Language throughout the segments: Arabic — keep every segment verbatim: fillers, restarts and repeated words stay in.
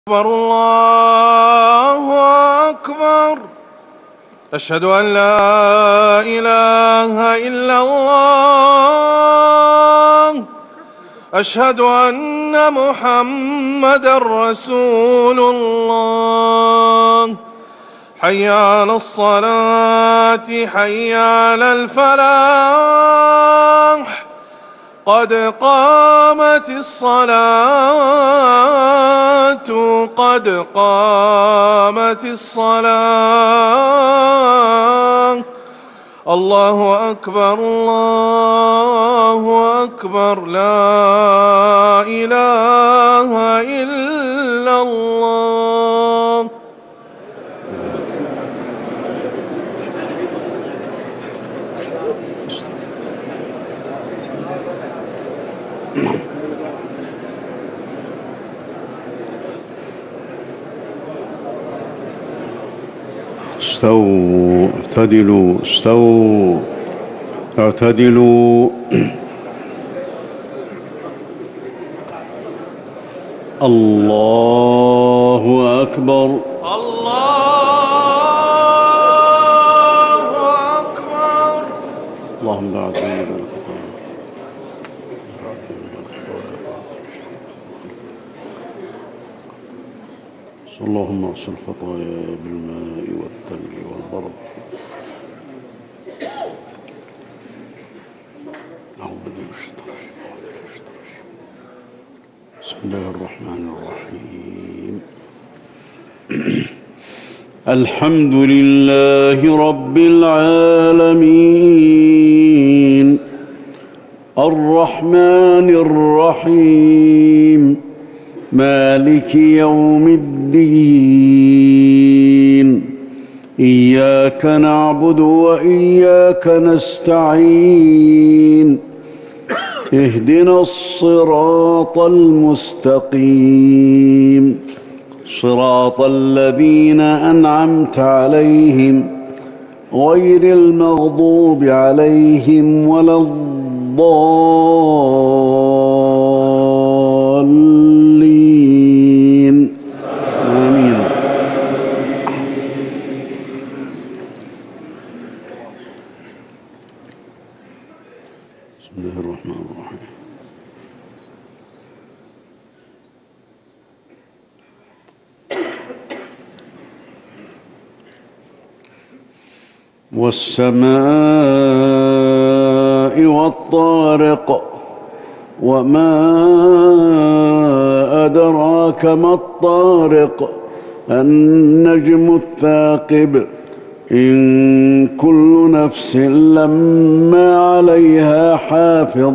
أكبر الله أكبر. أشهد أن لا إله إلا الله. أشهد أن محمدًا رسول الله. حي على الصلاة، حي على الفلاح، قد قامت الصلاة، قد قامت الصلاة. الله أكبر، الله أكبر، لا إله إلا الله. استووا، اعتدلوا، استووا، اعتدلوا. الله أكبر، الله أكبر. اللهم بعد ذنب الخطايا. اللهم اغسل خطاياي بالماء والثلج والبرد. أعوذ بالله من الشيطان الرجيم. بسم الله الرحمن الرحيم. الحمد لله رب العالمين، الرحمن الرحيم، مالك يوم الدين. إياك نعبد وإياك نستعين. اهدنا الصراط المستقيم، صراط الذين أنعمت عليهم غير المغضوب عليهم ولا الضالين. آمين. بسم الله الرحمن الرحيم. والسماء والطارق، وما أدراك ما الطارق. النجم الثاقب. إن كل نفس لما عليها حافظ.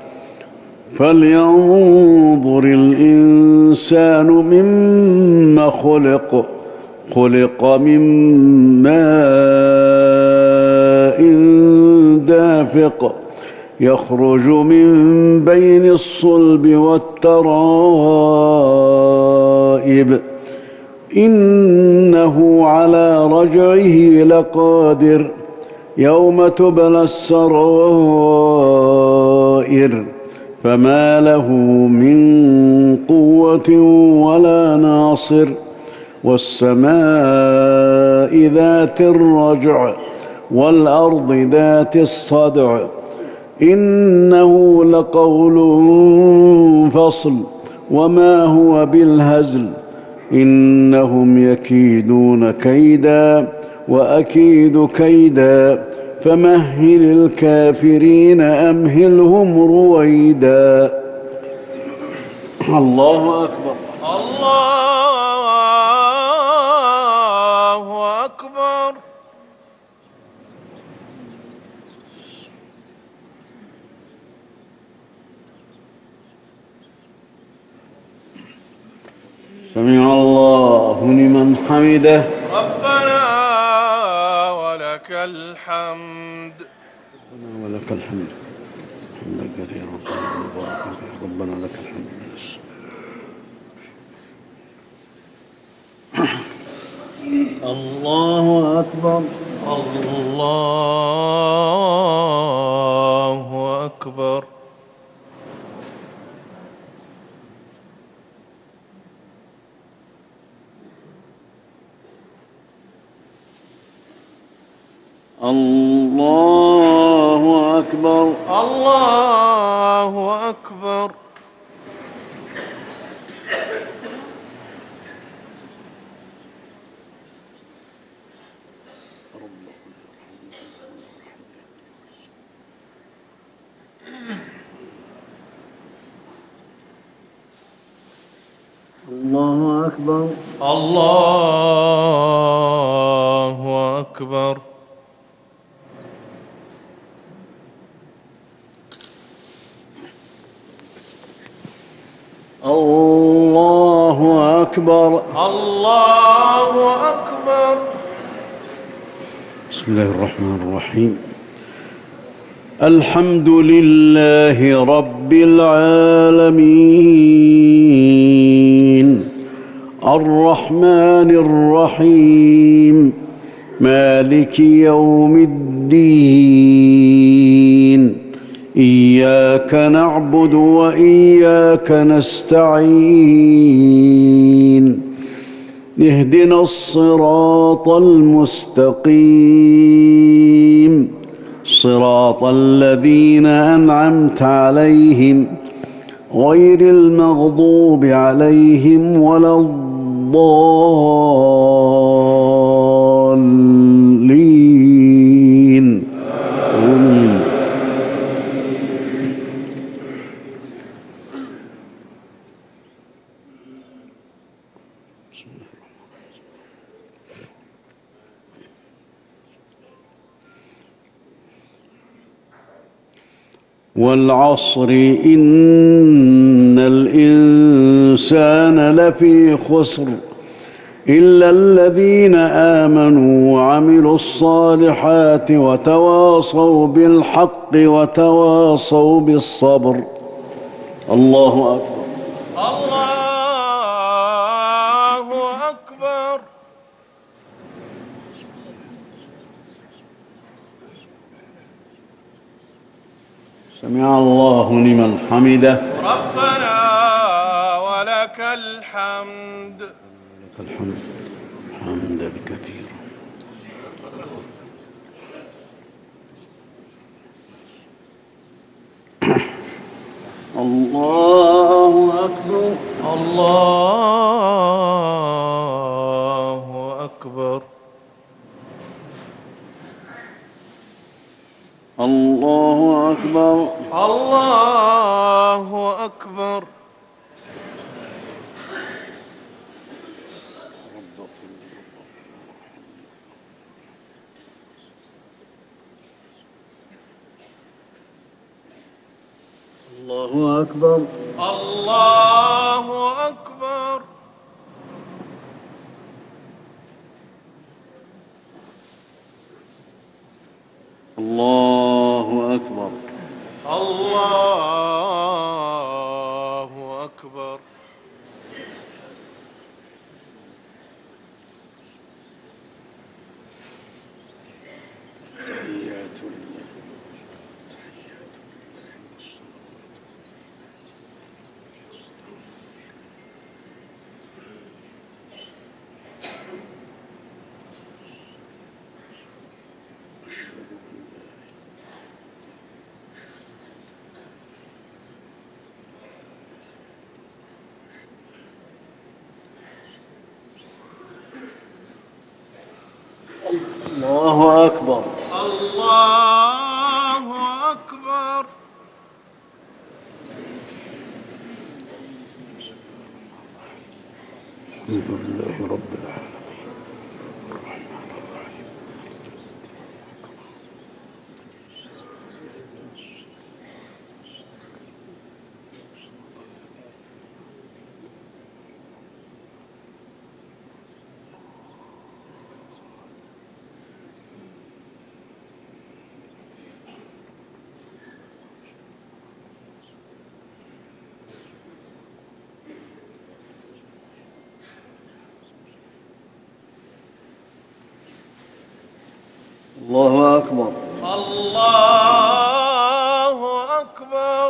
فلينظر الإنسان مما خلق. خلق من ماء دافق، يخرج من بين الصلب والترائب. إنه على رجعه لقادر. يوم تبلى السرائر، فما له من قوة ولا ناصر. والسماء ذات الرجع، والأرض ذات الصدع. إنه لقول فصل، وما هو بالهزل. إنهم يكيدون كيدا، وأكيد كيدا. فمهل الكافرين أمهلهم رويدا. الله أكبر، الله أكبر. سمع الله لمن حمده. ربنا ولك الحمد. ربنا ولك الحمد، حمدا كثيرا طيبا مباركا فيه. ربنا لك الحمد. الله أكبر، الله أكبر. الله أكبر. الله أكبر. الله أكبر. الله أكبر. الله أكبر. الله أكبر. بسم الله الرحمن الرحيم. الحمد لله رب العالمين الرحمن الرحيم مالك يوم الدين إياك نعبد وإياك نستعين اهدنا الصراط المستقيم صراط الذين أنعمت عليهم غير المغضوب عليهم ولا الضالين آمين. والعصر إن الإنسان لفي خسر إلا الذين آمنوا وعملوا الصالحات وتواصوا بالحق وتواصوا بالصبر. الله أكبر. الله أكبر. سمع الله لمن حمده. ربنا ولك الحمد. لك الحمد حمدا كثيرا. الله أكبر. الله أكبر. الله أكبر. الله أكبر. الله أكبر. الله أكبر. الله أكبر. الله أكبر. تحيات الله تحيات الله أكبر. الله أكبر. الحمد لله رب العالمين الرحمن الرحيم. الله أكبر. الله أكبر.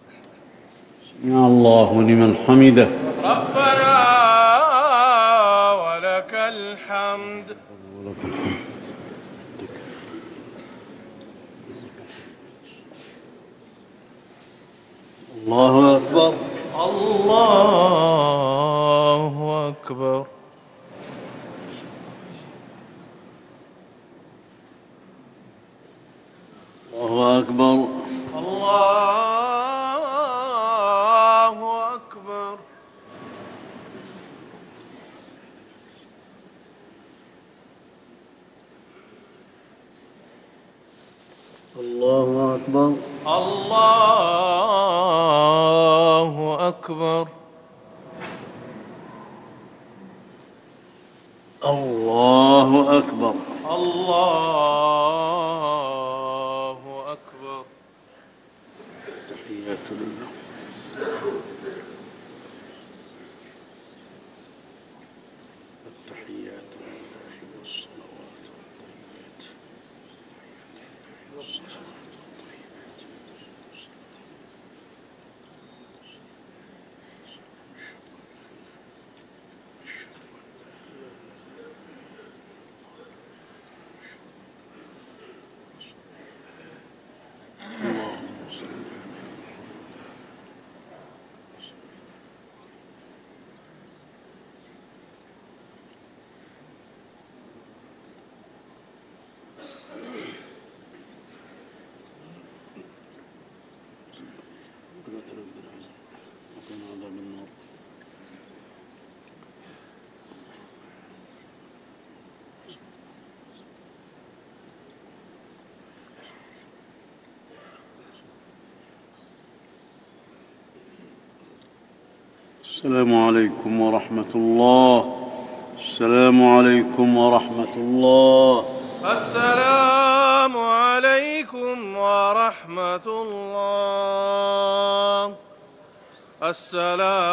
سمع الله لمن حمده. ربنا الحمد. ولك الحمد. الله أكبر. الله أكبر. الله أكبر. الله أكبر. الله أكبر. الله أكبر. الله أكبر. الله أكبر. تحيات لله. التحيات لله والصلوات والطيبات. والصلوات والطيبات. اللهم صل على قدرة رب العزة وقنا عذاب النار. السلام عليكم ورحمة الله. السلام عليكم ورحمة الله. السلام عليكم ورحمة الله.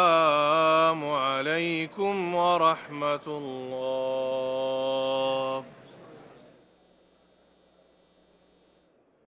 السلام عليكم ورحمة الله.